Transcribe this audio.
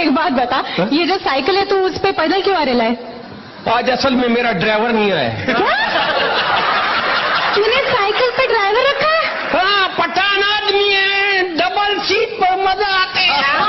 एक बात बता, ये जो साइकिल है तू उस पे पैदल क्यों आ रहा है? आज असल में मेरा ड्राइवर नहीं है। तूने साइकिल पे ड्राइवर रखा है? हाँ, पठान आदमी है, डबल सीट पर मजा आते हैं।